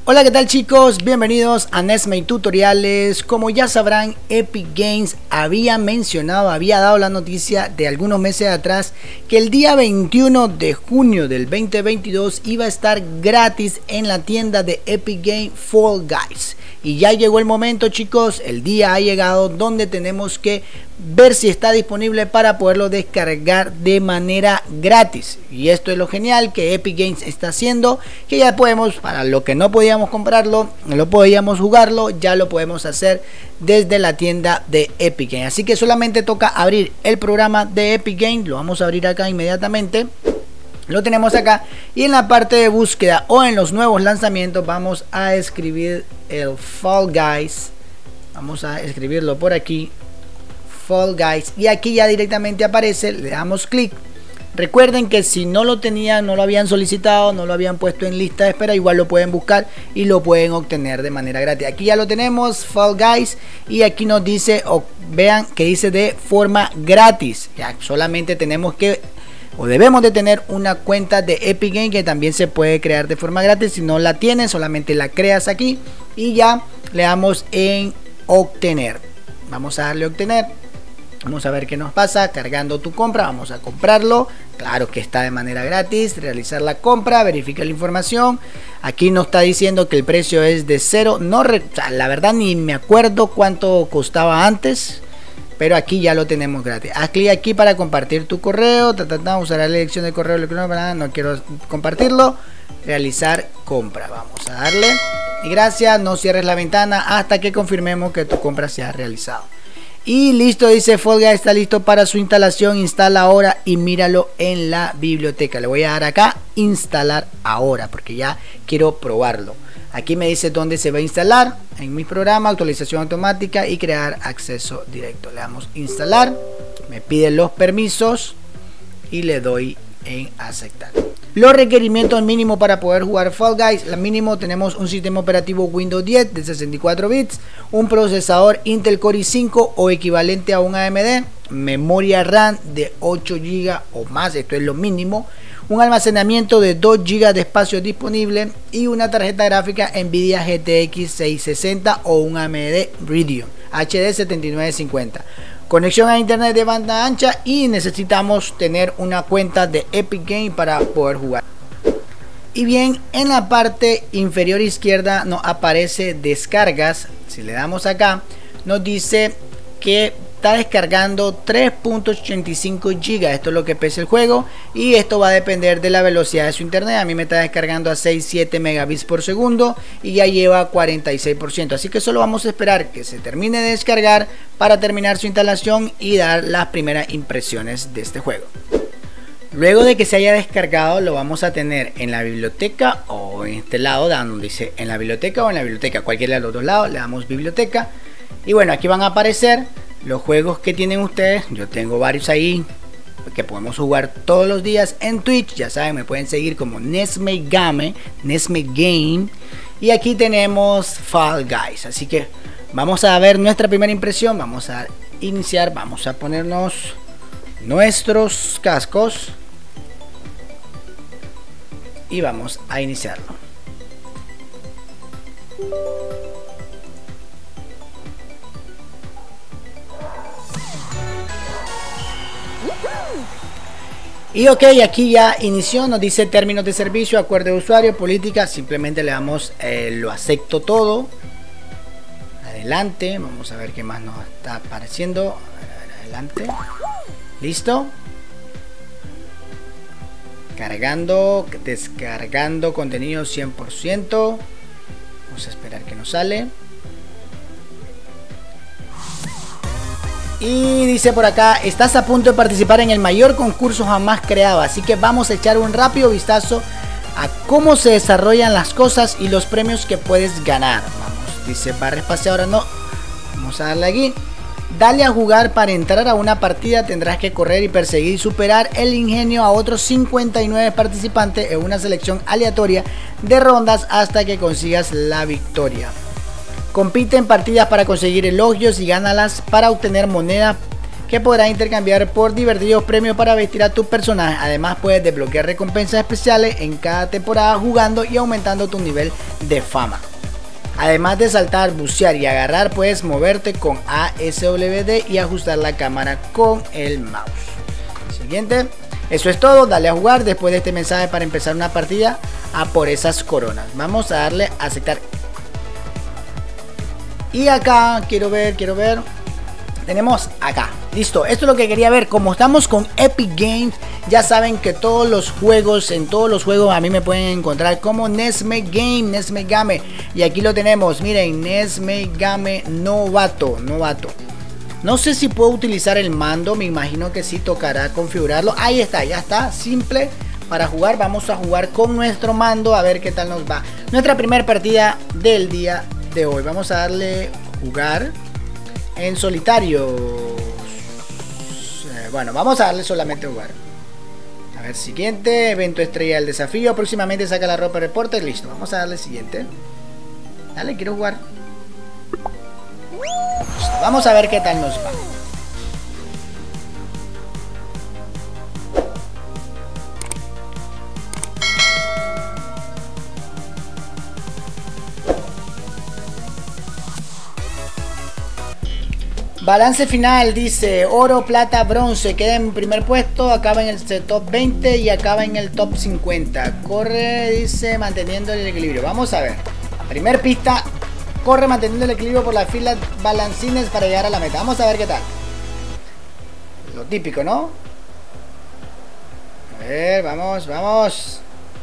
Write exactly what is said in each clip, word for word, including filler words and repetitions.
Hola, ¿qué tal chicos? Bienvenidos a Nesmay Tutoriales. Como ya sabrán, Epic Games había mencionado, había dado la noticia de algunos meses atrás que el día veintiuno de junio del dos mil veintidós iba a estar gratis en la tienda de Epic Games Fall Guys. Y ya llegó el momento, chicos, el día ha llegado donde tenemos que ver si está disponible para poderlo descargar de manera gratis. Y esto es lo genial que Epic Games está haciendo, que ya podemos, para lo que no podíamos comprarlo, no lo podíamos jugarlo, ya lo podemos hacer desde la tienda de Epic Games. Así que solamente toca abrir el programa de Epic Games, lo vamos a abrir acá inmediatamente. Lo tenemos acá y en la parte de búsqueda o en los nuevos lanzamientos vamos a escribir el Fall Guys. Vamos a escribirlo por aquí, Fall Guys, y aquí ya directamente aparece, le damos clic. Recuerden que si no lo tenían, no lo habían solicitado, no lo habían puesto en lista de espera, igual lo pueden buscar y lo pueden obtener de manera gratis. Aquí ya lo tenemos, Fall Guys, y aquí nos dice, o vean que dice de forma gratis. Ya solamente tenemos que o debemos de tener una cuenta de Epic Games, que también se puede crear de forma gratis. Si no la tienes, solamente la creas aquí y ya le damos en obtener. Vamos a darle obtener. Vamos a ver qué nos pasa. Cargando tu compra, vamos a comprarlo. Claro que está de manera gratis. Realizar la compra, verifica la información. Aquí nos está diciendo que el precio es de cero. No, o sea, la verdad ni me acuerdo cuánto costaba antes, pero aquí ya lo tenemos gratis. Haz clic aquí para compartir tu correo. Ta, ta, ta, usará la elección de correo electrónico. No quiero compartirlo. Realizar compra. Vamos a darle. Y gracias. No cierres la ventana hasta que confirmemos que tu compra se ha realizado. Y listo, dice Fall Guys está listo para su instalación. Instala ahora y míralo en la biblioteca. Le voy a dar acá instalar ahora porque ya quiero probarlo. Aquí me dice dónde se va a instalar. En mi programa, actualización automática y crear acceso directo. Le damos instalar. Me pide los permisos y le doy en aceptar. Los requerimientos mínimos para poder jugar Fall Guys. La mínimo tenemos un sistema operativo Windows diez de sesenta y cuatro bits, un procesador Intel Core i cinco o equivalente a un A M D, memoria RAM de ocho gigas o más, esto es lo mínimo, un almacenamiento de dos gigas de espacio disponible y una tarjeta gráfica Nvidia G T X seiscientos sesenta o un A M D Radeon H D setenta y nueve cincuenta. Conexión a internet de banda ancha y necesitamos tener una cuenta de Epic Games para poder jugar. Y bien, en la parte inferior izquierda nos aparece descargas. Si le damos acá, nos dice que está descargando tres punto ochenta y cinco gigas. Esto es lo que pesa el juego y esto va a depender de la velocidad de su internet. A mí me está descargando a seis punto siete megabits por segundo y ya lleva cuarenta y seis por ciento. Así que solo vamos a esperar que se termine de descargar para terminar su instalación y dar las primeras impresiones de este juego. Luego de que se haya descargado, lo vamos a tener en la biblioteca o en este lado, donde dice en la biblioteca o en la biblioteca, cualquiera de los dos lados. Le damos biblioteca y bueno, aquí van a aparecer los juegos que tienen ustedes. Yo tengo varios ahí que podemos jugar todos los días en Twitch. Ya saben, me pueden seguir como Nesmay Game, Nesmay Game. Y aquí tenemos Fall Guys. Así que vamos a ver nuestra primera impresión. Vamos a iniciar. Vamos a ponernos nuestros cascos y vamos a iniciarlo. Y ok, aquí ya inició, nos dice términos de servicio, acuerdo de usuario, política. Simplemente le damos eh, lo acepto todo. Adelante, vamos a ver qué más nos está apareciendo. Adelante, listo. Cargando, descargando contenido cien por ciento. Vamos a esperar que nos sale. Y dice por acá, estás a punto de participar en el mayor concurso jamás creado. Así que vamos a echar un rápido vistazo a cómo se desarrollan las cosas y los premios que puedes ganar. Vamos, dice barra espaciadora, no. Vamos a darle aquí. Dale a jugar. Para entrar a una partida tendrás que correr y perseguir y superar el ingenio a otros cincuenta y nueve participantes en una selección aleatoria de rondas hasta que consigas la victoria. Compite en partidas para conseguir elogios y gánalas para obtener moneda que podrás intercambiar por divertidos premios para vestir a tu personaje. Además puedes desbloquear recompensas especiales en cada temporada jugando y aumentando tu nivel de fama. Además de saltar, bucear y agarrar, puedes moverte con A S W D y ajustar la cámara con el mouse. Siguiente. Eso es todo, dale a jugar después de este mensaje para empezar una partida a por esas coronas. Vamos a darle a aceptar. Y acá, quiero ver, quiero ver. Tenemos acá, listo, esto es lo que quería ver. Como estamos con Epic Games, ya saben que todos los juegos, en todos los juegos a mí me pueden encontrar como Nesmegame, Nesmegame. Y aquí lo tenemos, miren, Nesmegame Novato, Novato. No sé si puedo utilizar el mando, me imagino que sí tocará configurarlo. Ahí está, ya está, simple para jugar. Vamos a jugar con nuestro mando a ver qué tal nos va. Nuestra primera partida del día de hoy. Vamos a darle jugar en solitario. Eh, bueno, vamos a darle solamente jugar. A ver, siguiente, evento estrella del desafío. Próximamente saca la ropa reporte. Listo, vamos a darle siguiente. Dale, quiero jugar. Listo, vamos a ver qué tal nos va. Balance final, dice oro, plata, bronce. Queda en primer puesto, acaba en el top veinte y acaba en el top cincuenta. Corre, dice, manteniendo el equilibrio. Vamos a ver. Primer pista. Corre manteniendo el equilibrio por las filas balancines para llegar a la meta. Vamos a ver qué tal. Lo típico, ¿no? A ver, vamos, vamos.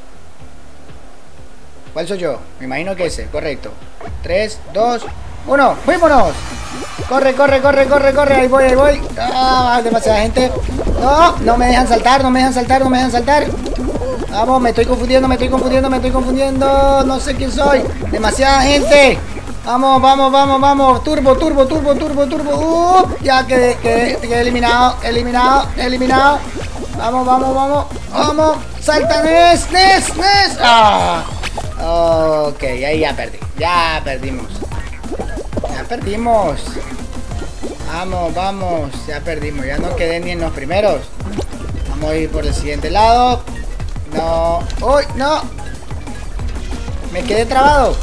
¿Cuál soy yo? Me imagino que ese, correcto. tres, dos, uno, ¡fuímonos! Corre, corre, corre, corre, corre. Ahí voy, ahí voy. Ah, demasiada gente. No, no me dejan saltar, no me dejan saltar, no me dejan saltar. Vamos, me estoy confundiendo, me estoy confundiendo, me estoy confundiendo. No sé quién soy. Demasiada gente. Vamos, vamos, vamos, vamos. Turbo, turbo, turbo, turbo, turbo. Uh, ya quedé, quedé, quedé eliminado, eliminado, eliminado. Vamos, vamos, vamos. Vamos. Salta, Nes, Nes, Nes. Ah. Ok, ahí ya perdí. Ya perdimos. Ya perdimos. Vamos, vamos. Ya perdimos. Ya no quedé ni en los primeros. Vamos a ir por el siguiente lado. No. Uy, no. Me quedé trabado.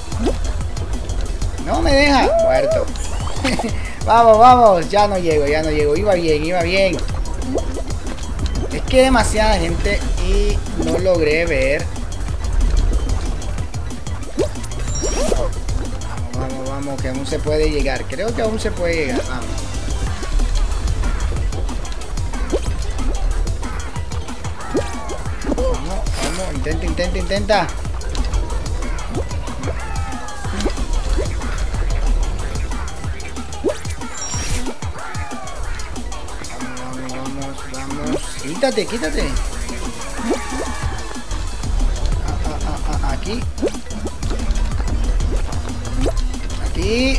No me deja. Muerto. Vamos, vamos. Ya no llego, ya no llego. Iba bien, iba bien. Es que demasiada gente y no logré ver. Vamos, vamos, que aún se puede llegar. Creo que aún se puede llegar. Vamos. Vamos, vamos. Intenta, intenta, intenta. Quítate, quítate. Ah, ah, ah, ah, aquí. Aquí.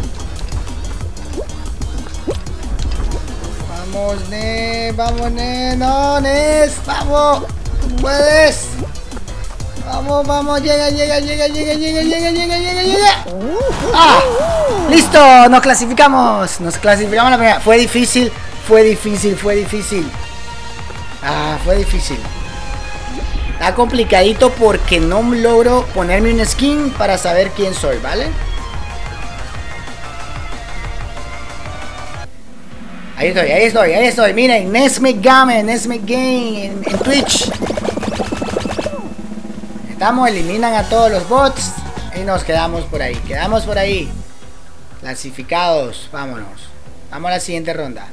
Vamos, Ne. Vamos, Ne. No, Nes. Vamos. Puedes. Vamos, vamos. Llega, llega, llega, llega, llega, llega, llega, llega, llega. ¡Ah! ¡Listo! Nos clasificamos. Nos clasificamos la primera. Fue difícil. Fue difícil, fue difícil. Ah, fue difícil. Está complicadito porque no logro ponerme un skin para saber quién soy, ¿vale? Ahí estoy, ahí estoy, ahí estoy. Miren, Nesmegame, Nesmegame en, en Twitch. Estamos, eliminan a todos los bots y nos quedamos por ahí. Quedamos por ahí. Clasificados, vámonos. Vamos a la siguiente ronda.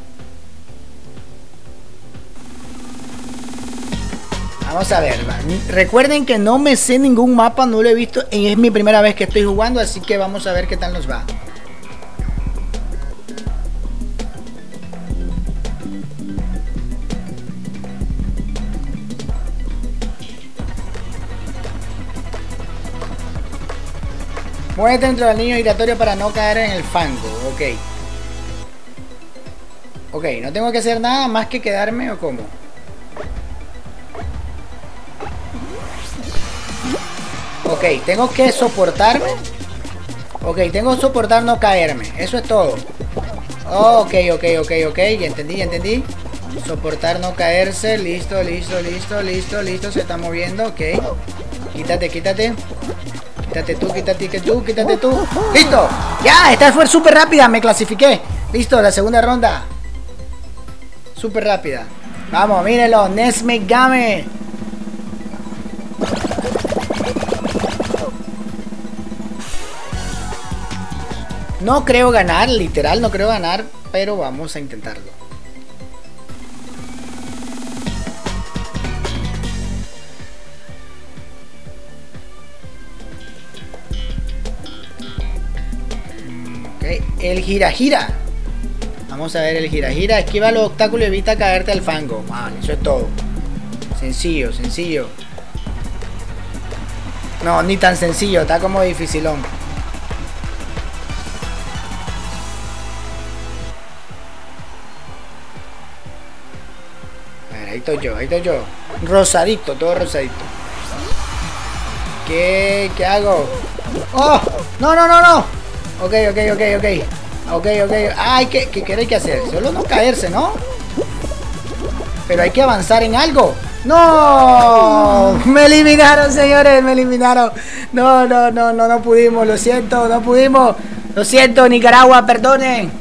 Vamos a ver, recuerden que no me sé ningún mapa, no lo he visto y es mi primera vez que estoy jugando, así que vamos a ver qué tal nos va. Muévete dentro del anillo giratorio para no caer en el fango, ok. Ok, no tengo que hacer nada más que quedarme o cómo. Ok, tengo que soportarme. Ok, tengo que soportar no caerme. Eso es todo. Oh, ok, ok, ok, ok. Ya entendí, ya entendí. Soportar no caerse. Listo, listo, listo, listo, listo. Se está moviendo, ok. Quítate, quítate. Quítate tú, quítate que tú, quítate tú. ¡Listo! Ya, esta fue súper rápida, me clasifiqué. Listo, la segunda ronda. Súper rápida. Vamos, mírenlo, Nesme Game. No creo ganar, literal no creo ganar, pero vamos a intentarlo. Ok, el gira gira. Vamos a ver el gira gira. Esquiva los obstáculos y evita caerte al fango. Vale, eso es todo. Sencillo, sencillo. No, ni tan sencillo, está como dificilón. Ahí estoy yo, ahí estoy yo. Rosadito, todo rosadito. ¿Qué? ¿Qué hago? ¡Oh! ¡No, no, no, no! Ok, ok, ok, ok. Ok, ok. Ay, ¿qué, qué, qué hay que hacer? Solo no caerse, ¿no? Pero hay que avanzar en algo. ¡No! Me eliminaron, señores, me eliminaron. No, no, no, no, no pudimos. Lo siento, no pudimos. Lo siento, Nicaragua, perdonen.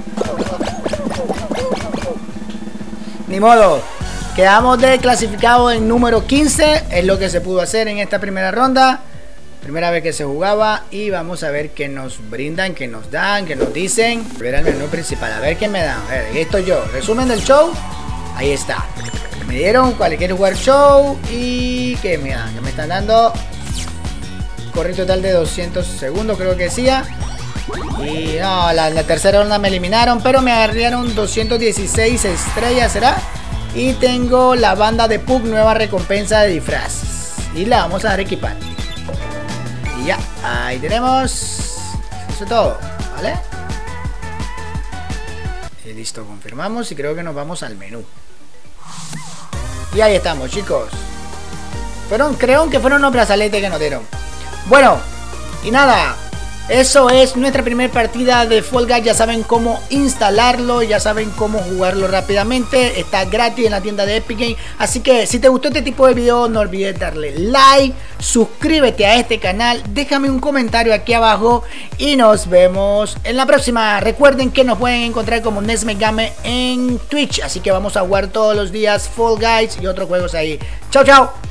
Ni modo. Quedamos de clasificado en número quince. Es lo que se pudo hacer en esta primera ronda. Primera vez que se jugaba. Y vamos a ver qué nos brindan, qué nos dan, qué nos dicen. Ver el menú principal. A ver qué me dan. A ver, esto yo. Resumen del show. Ahí está. Me dieron cualquier jugar show. Y ¿qué me dan? ¿Qué me están dando? Corre total de doscientos segundos, creo que decía. Y no, la, la tercera ronda me eliminaron. Pero me agarraron doscientas dieciséis estrellas, ¿será? Y tengo la banda de Pug, nueva recompensa de disfraz. Y la vamos a dar a equipar. Y ya, ahí tenemos. Eso es todo, ¿vale? Y listo, confirmamos y creo que nos vamos al menú. Y ahí estamos, chicos. Fueron, creo que fueron unos brazaletes que nos dieron. Bueno, y nada. Eso es nuestra primera partida de Fall Guys. Ya saben cómo instalarlo, ya saben cómo jugarlo rápidamente. Está gratis en la tienda de Epic Games. Así que si te gustó este tipo de video, no olvides darle like, suscríbete a este canal, déjame un comentario aquí abajo y nos vemos en la próxima. Recuerden que nos pueden encontrar como Nesme Game en Twitch. Así que vamos a jugar todos los días Fall Guys y otros juegos ahí. Chao, chao.